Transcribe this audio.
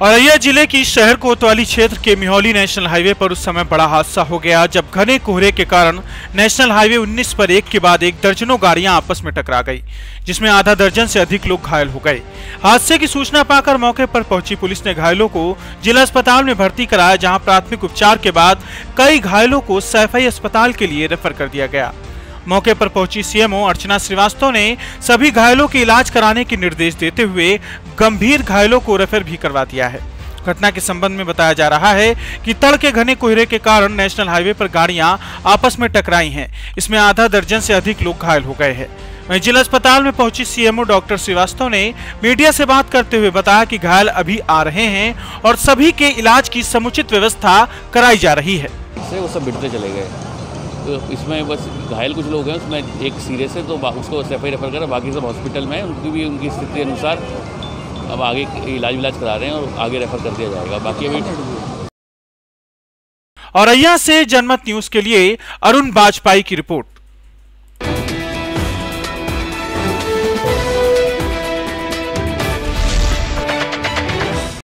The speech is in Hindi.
औरैया जिले की शहर कोतवाली क्षेत्र के मिहोली नेशनल हाईवे पर उस समय बड़ा हादसा हो गया जब घने कोहरे के कारण नेशनल हाईवे 19 पर एक के बाद एक दर्जनों गाड़ियां आपस में टकरा गई, जिसमें आधा दर्जन से अधिक लोग घायल हो गए। हादसे की सूचना पाकर मौके पर पहुंची पुलिस ने घायलों को जिला अस्पताल में भर्ती कराया, जहां प्राथमिक उपचार के बाद कई घायलों को सैफई अस्पताल के लिए रेफर कर दिया गया। मौके पर पहुंची सीएमओ अर्चना श्रीवास्तव ने सभी घायलों के इलाज कराने के निर्देश देते हुए गंभीर घायलों को रेफर भी करवा दिया है। घटना के संबंध में बताया जा रहा है कि तड़के घने कोहरे के कारण नेशनल हाईवे पर गाड़ियां आपस में टकराई हैं। इसमें आधा दर्जन से अधिक लोग घायल हो गए हैं। वहीं जिला अस्पताल में पहुंची सीएमओ डॉक्टर श्रीवास्तव ने मीडिया से बात करते हुए बताया कि घायल अभी आ रहे हैं और सभी के इलाज की समुचित व्यवस्था कराई जा रही है। वो सब भिड़ते चले गए, तो इसमें बस घायल कुछ लोग हैं, उसमें एक सीरियस है तो उसको सैफई रेफर करा, बाकी सब हॉस्पिटल में उनकी भी उनकी स्थिति अनुसार अब आगे इलाज करा रहे हैं और आगे रेफर कर दिया जाएगा। बाकी अभी औरैया से जनमत न्यूज के लिए अरुण बाजपेयी की रिपोर्ट।